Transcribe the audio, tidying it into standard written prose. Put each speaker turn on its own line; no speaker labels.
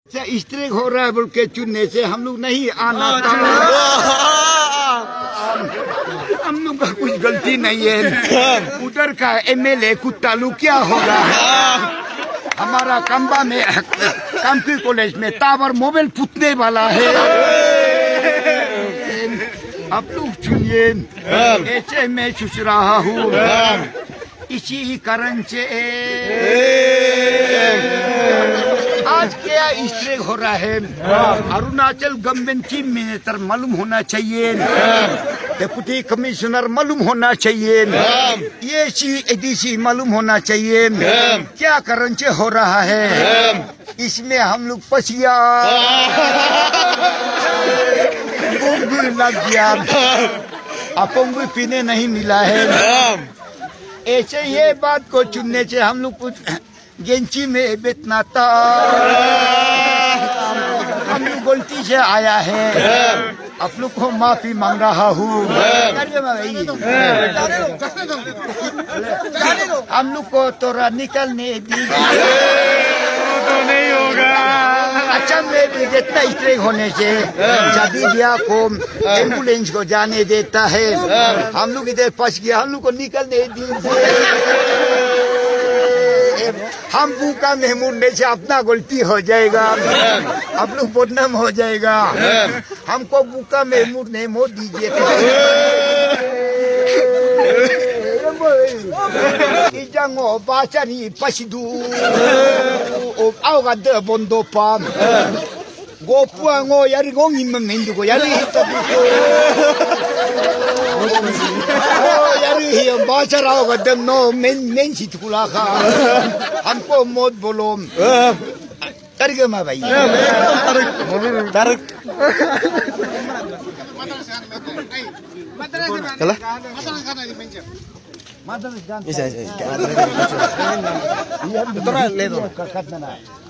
Strake हो रहा है बोल के चुनने से हम लोग नहीं आना था। हम लोग का कुछ गलती नहीं है। उधर का एमएलए कुत्तालू क्या हो रहा है। हमारा कंबा में कंप्यूटर कॉलेज में टावर मोबाइल फूटने वाला है। आप लोग चुनिए। ऐसे मैं सोच रहा हूँ इसी कारण से आज क्या स्ट्रेक हो रहा है। अरुणाचल गवर्नमेंट चीफ मिनिस्टर मालूम होना चाहिए, डिप्टी कमिश्नर मालूम होना चाहिए, ये एडीसी मालूम होना चाहिए क्या कारण से हो रहा है। इसमें हम लोग फंसिया लग गया, अपोंग भी पीने नहीं मिला है। ऐसे ये बात को चुनने से हम लोग कुछ गेंची में बेतना था। हम लोग गलती से आया है, आप लोग को माफी मांग रहा हूँ। हम लोग को थोड़ा निकलने दीजिए।
तो नहीं होगा।
अच्छा में जितना स्ट्रेक होने से शादी ब्याह को एम्बुलेंस को जाने देता है। हम लोग इधर फंस गया, हम लोग को निकलने दीजिए। हम भूखा में मुड़ने से अपना गलती हो जाएगा, आप लोग बदनाम हो जाएगा। हमको भूखा में मुड़ने मोड़ दीजिए। इजांगो बाचारी पसिदू आउगा द बोंदो पाम गोपुआंगो यारी गोंगिम मेंदुको यारी हितबुको यारी हिम बाचाराओगा दम नो मेन सितकुलाखा हमको मत बोलो करके मा भाई तारक चला Mata